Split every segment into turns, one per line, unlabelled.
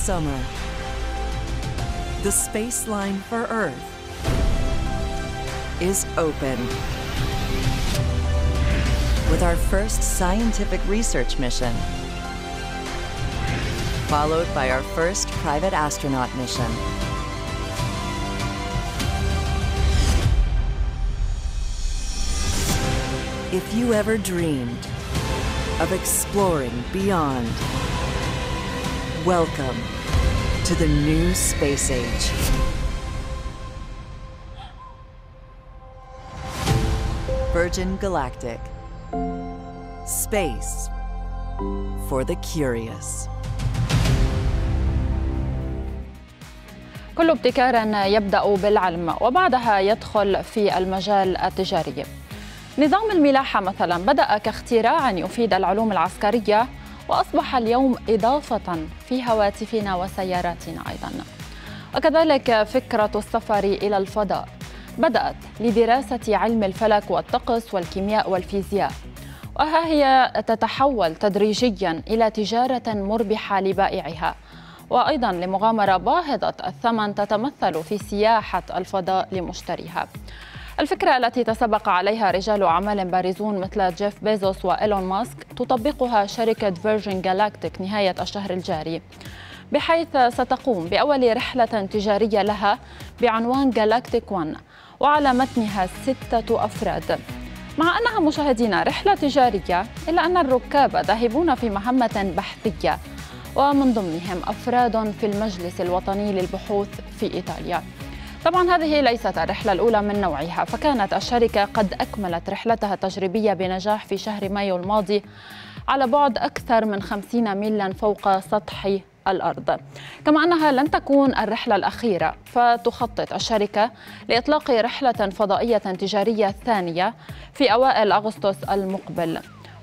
summer, the space line for Earth is open. With our first scientific research mission, followed by our first private astronaut mission. If you ever dreamed of exploring beyond, welcome to the new space age. Virgin Galactic. Space for the curious.
كل ابتكار يبدأ بالعلم وبعدها يدخل في المجال التجاري. نظام الملاحة مثلا بدأ كاختراع يفيد العلوم العسكرية وأصبح اليوم إضافة في هواتفنا وسياراتنا أيضا. وكذلك فكرة السفر إلى الفضاء بدأت لدراسة علم الفلك والطقس والكيمياء والفيزياء، وها هي تتحول تدريجيا إلى تجارة مربحة لبائعها، وأيضا لمغامرة باهظة الثمن تتمثل في سياحة الفضاء لمشتريها. الفكرة التي تسابق عليها رجال أعمال بارزون مثل جيف بيزوس وإيلون ماسك تطبقها شركة فيرجن جالاكتيك نهاية الشهر الجاري، بحيث ستقوم بأول رحلة تجارية لها بعنوان جالاكتيك 1 وعلى متنها 6 أفراد. مع أنها مشاهدينا رحلة تجارية، إلا أن الركاب ذاهبون في مهمة بحثية، ومن ضمنهم أفراد في المجلس الوطني للبحوث في إيطاليا. طبعا هذه ليست الرحلة الأولى من نوعها، فكانت الشركة قد أكملت رحلتها التجريبية بنجاح في شهر مايو الماضي على بعد أكثر من 50 ميلا فوق سطح الأرض. كما أنها لن تكون الرحلة الأخيرة، فتخطط الشركة لإطلاق رحلة فضائية تجارية ثانية في أوائل أغسطس المقبل،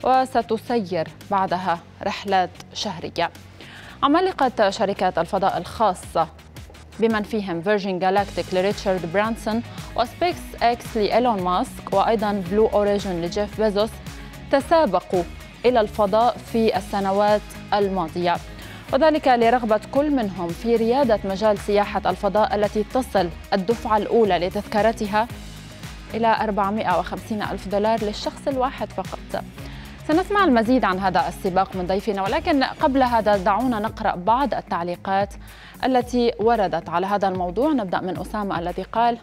وستسير بعدها رحلات شهرية. عمالقة شركات الفضاء الخاصة بمن فيهم فيرجن جالاكتيك لريتشارد برانسون وسبيس اكس لإيلون ماسك وأيضا بلو أوريجين لجيف بيزوس تسابقوا إلى الفضاء في السنوات الماضية، وذلك لرغبة كل منهم في ريادة مجال سياحة الفضاء التي تصل الدفعة الأولى لتذكرتها إلى 450 ألف دولار للشخص الواحد فقط. سنسمع المزيد عن هذا السباق من ضيفنا، ولكن قبل هذا دعونا نقرأ بعض التعليقات التي وردت على هذا الموضوع. نبدأ من أسامة الذي قال: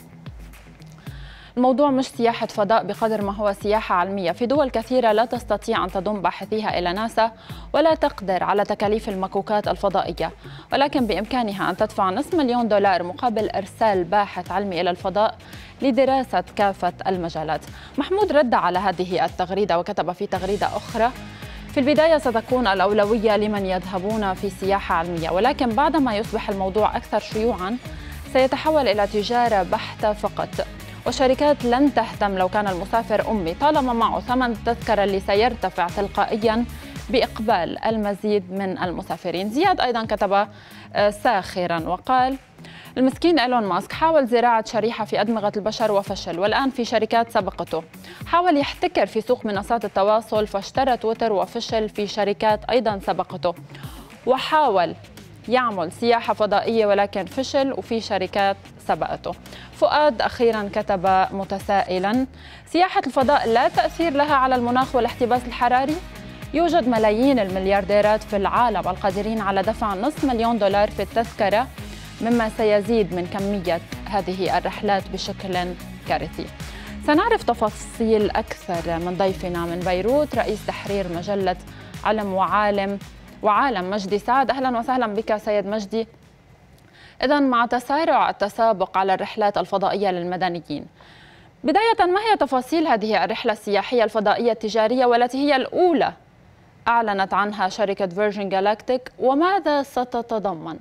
الموضوع مش سياحة فضاء بقدر ما هو سياحة علمية. في دول كثيرة لا تستطيع أن تضم باحثيها إلى ناسا ولا تقدر على تكاليف المكوكات الفضائية، ولكن بإمكانها أن تدفع نصف مليون دولار مقابل إرسال باحث علمي إلى الفضاء لدراسة كافة المجالات. محمود رد على هذه التغريدة وكتب في تغريدة أخرى: في البداية ستكون الأولوية لمن يذهبون في سياحة علمية، ولكن بعدما يصبح الموضوع أكثر شيوعاً سيتحول إلى تجارة بحتة فقط، والشركات لن تهتم لو كان المسافر أمي طالما معه ثمن التذكرة اللي سيرتفع تلقائياً بإقبال المزيد من المسافرين. زياد أيضاً كتب ساخراً وقال: المسكين إيلون ماسك حاول زراعة شريحة في أدمغة البشر وفشل، والآن في شركات سبقته. حاول يحتكر في سوق منصات التواصل فاشترى تويتر وفشل في شركات أيضا سبقته، وحاول يعمل سياحة فضائية ولكن فشل وفي شركات سبقته. فؤاد أخيرا كتب متسائلا: سياحة الفضاء لا تأثير لها على المناخ والاحتباس الحراري؟ يوجد ملايين المليارديرات في العالم القادرين على دفع نصف مليون دولار في التذكرة، مما سيزيد من كمية هذه الرحلات بشكل كارثي. سنعرف تفاصيل أكثر من ضيفنا من بيروت رئيس تحرير مجلة علم وعالم مجدي سعد. أهلا وسهلا بك سيد مجدي. إذن مع تسارع التسابق على الرحلات الفضائية للمدنيين، بداية ما هي تفاصيل هذه الرحلة السياحية الفضائية التجارية والتي هي الأولى أعلنت عنها شركة فيرجن جالاكتيك، وماذا ستتضمن؟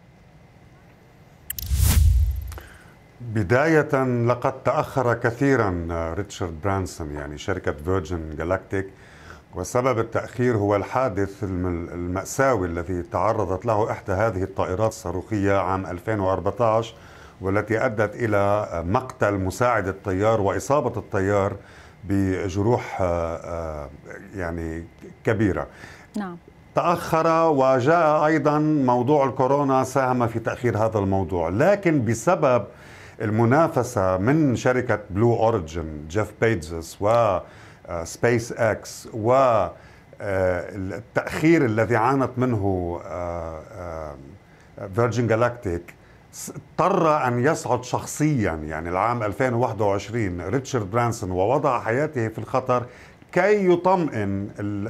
بداية لقد تأخر كثيرا ريتشارد برانسون يعني شركة فيرجن جالاكتيك، وسبب التأخير هو الحادث المأساوي الذي تعرضت له إحدى هذه الطائرات الصاروخية عام 2014 والتي أدت إلى مقتل مساعد الطيار وإصابة الطيار بجروح يعني كبيرة.
نعم.
تأخر، وجاء أيضا موضوع الكورونا ساهم في تأخير هذا الموضوع. لكن بسبب المنافسة من شركة بلو أوريجين، جيف بيزوس وسبيس اكس، والتأخير الذي عانت منه فيرجن جالاكتيك، اضطر أن يصعد شخصيا يعني العام 2021 ريتشارد برانسون ووضع حياته في الخطر كي يطمئن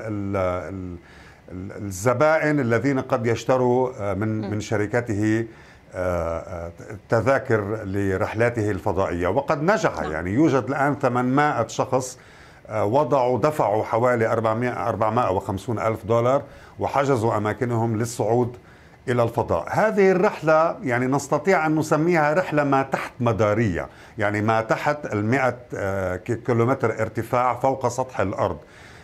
الزبائن الذين قد يشتروا من شركته تذاكر لرحلاته الفضائية. وقد نجح، يعني يوجد الآن 800 شخص دفعوا حوالي 450 ألف دولار وحجزوا أماكنهم للصعود إلى الفضاء. هذه الرحلة يعني نستطيع أن نسميها رحلة ما تحت مدارية، يعني ما تحت 100 كيلومتر ارتفاع فوق سطح الأرض.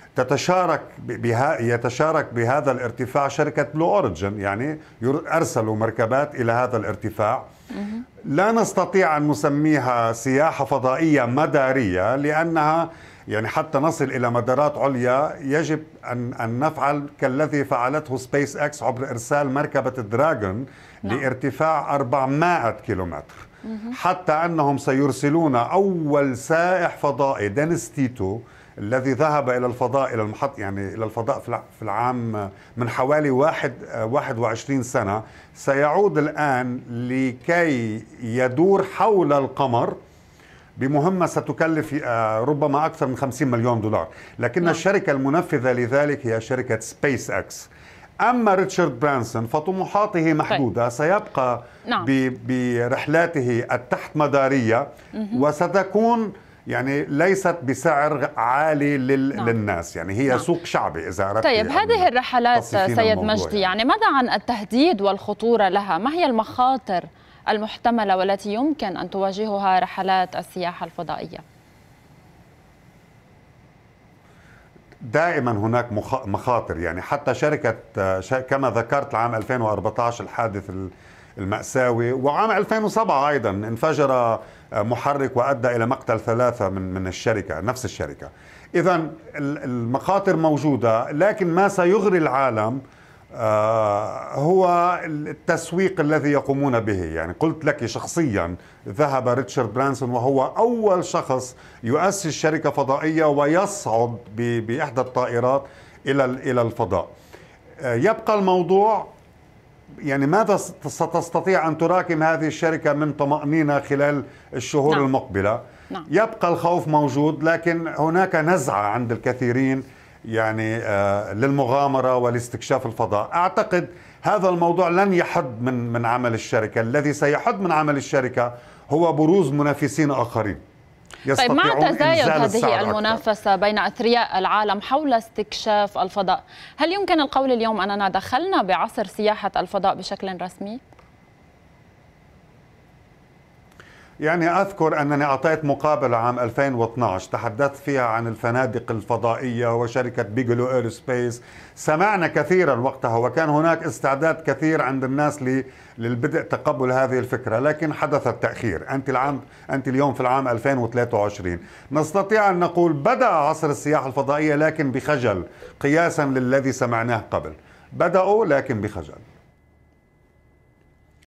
يتشارك بهذا الارتفاع شركة بلو أوريجين، يعني أرسلوا مركبات إلى هذا الارتفاع. لا نستطيع أن نسميها سياحة فضائية مدارية، لأنها يعني حتى نصل إلى مدارات عليا يجب أن نفعل كالذي فعلته سبيس اكس عبر إرسال مركبة الدراغون لارتفاع 400 كيلومتر، حتى أنهم سيرسلون أول سائح فضائي دينيس تيتو الذي ذهب إلى الفضاء، إلى المحط يعني إلى الفضاء في العام من حوالي 21 سنة، سيعود الآن لكي يدور حول القمر بمهمة ستكلف ربما أكثر من 50 مليون دولار. لكن الشركة المنفذة لذلك هي شركة سبيس اكس. أما ريتشارد برانسون فطموحاته محدودة، سيبقى برحلاته التحت مدارية، وستكون يعني ليست بسعر عالي للناس، يعني هي سوق شعبي إذا أردت.
طيب هذه الرحلات سيد مجدي، يعني ماذا عن التهديد والخطورة لها؟ ما هي المخاطر المحتملة والتي يمكن أن تواجهها رحلات السياحة الفضائية؟
دائما هناك مخاطر، يعني حتى شركة كما ذكرت العام 2014 الحادث المأساوي، وعام 2007 أيضا انفجر محرك وأدى إلى مقتل 3 من الشركة، نفس الشركة. إذن المخاطر موجودة، لكن ما سيغري العالم هو التسويق الذي يقومون به. يعني قلت لك شخصيا ذهب ريتشارد برانسون وهو أول شخص يؤسس شركة فضائية ويصعد بإحدى الطائرات إلى الفضاء. يبقى الموضوع يعني ماذا ستستطيع أن تراكم هذه الشركة من طمأنينة خلال الشهور المقبلة. يبقى الخوف موجود، لكن هناك نزعة عند الكثيرين يعني للمغامرة ولاستكشاف الفضاء. أعتقد هذا الموضوع لن يحد من عمل الشركة. الذي سيحد من عمل الشركة هو بروز منافسين آخرين.
طيب مع تزايد هذه المنافسة بين أثرياء العالم حول استكشاف الفضاء، هل يمكن القول اليوم أننا دخلنا بعصر سياحة الفضاء بشكل رسمي؟
يعني أذكر أنني أعطيت مقابلة عام 2012 تحدثت فيها عن الفنادق الفضائية وشركة بيجلو ايروسبيس. سمعنا كثيرا وقتها، وكان هناك استعداد كثير عند الناس للبدء تقبل هذه الفكرة، لكن حدث التأخير. أنت اليوم في العام 2023. نستطيع أن نقول بدأ عصر السياحة الفضائية، لكن بخجل قياسا للذي سمعناه قبل. بدأوا لكن بخجل.